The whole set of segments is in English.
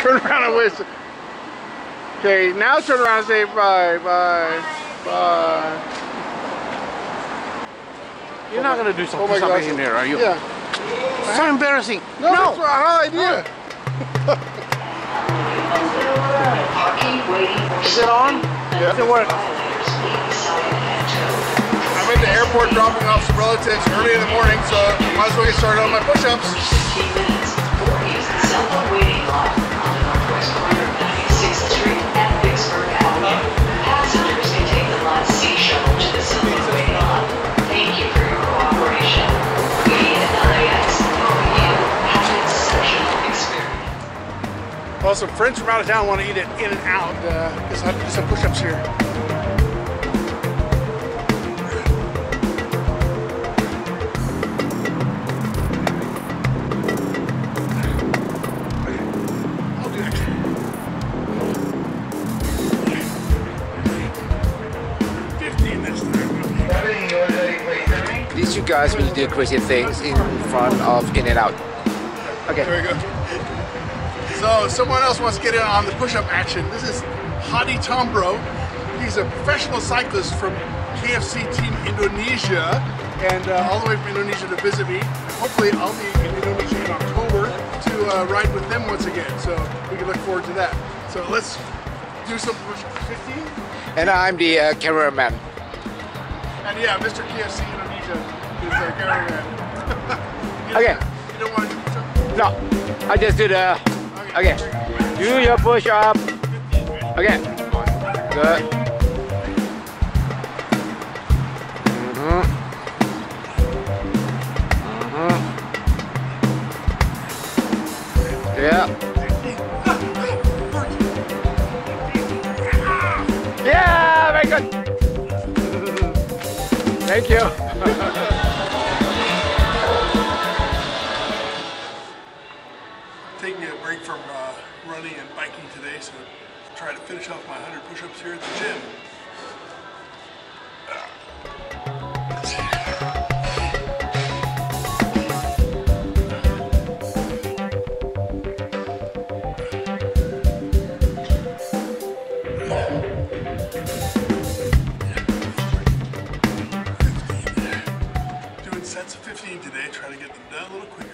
Turn around and whistle. Okay, now turn around and say bye, bye, bye. You're not gonna do something in here, are you? Yeah. So embarrassing. No, that's my whole idea. Is it on? Yeah. Does it work? I'm at the airport dropping off some relatives early in the morning, so might as well get started on my push-ups. Passengers can take the Lot C shuttle to the Silver waiting lot. Thank you for your cooperation. We at LAX hope you have an exceptional experience. Well, some friends from out of town want to eat it in and out. Guess I'll have to do some push-ups here. These two guys will do crazy things in front of In and Out. Okay. Very good. So someone else wants to get in on the push-up action. This is Hadi Tombro. He's a professional cyclist from KFC Team Indonesia, and all the way from Indonesia to visit me. Hopefully I'll be in Indonesia in October to ride with them once again. So we can look forward to that. So let's do some push-ups. 15. And I'm the cameraman. And yeah, Mr. KFC Indonesia is our cameraman. Okay. You don't want to do push-ups? No, I just do the. Okay. Do your push up. Okay. Good. Yeah. Yeah, very good. Thank you. Taking a break from running and biking today, so try to finish off my 100 push-ups here at the gym. Doing sets of 15 today, try to get them done a little quicker.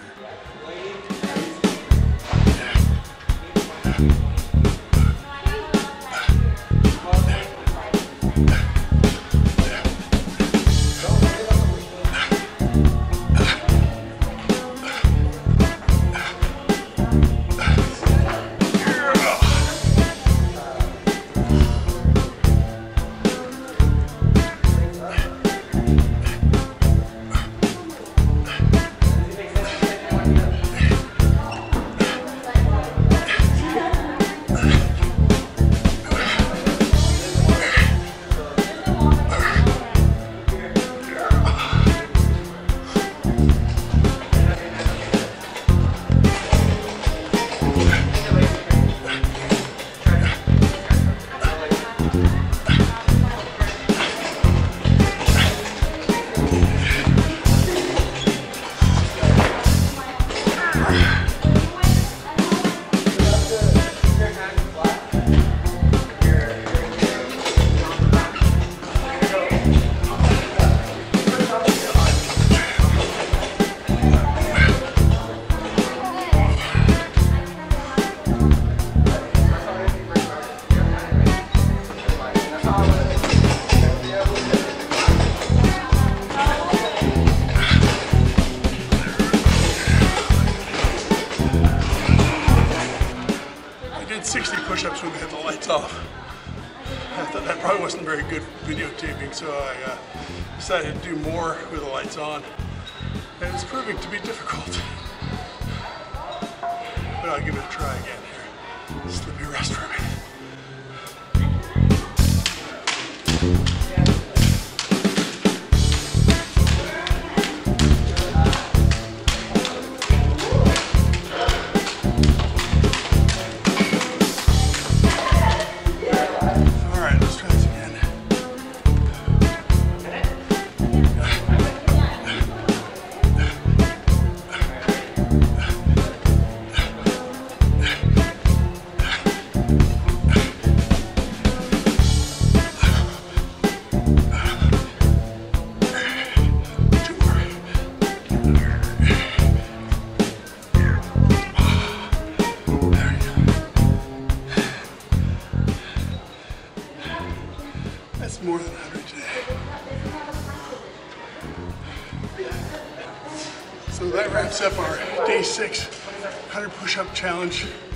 I did 60 push-ups when we had the lights off. I thought that probably wasn't very good videotaping, so I decided to do more with the lights on. And it's proving to be difficult. But I'll give it a try again here. Just let me rest for a minute. So that wraps up our day 6 100 push-up challenge.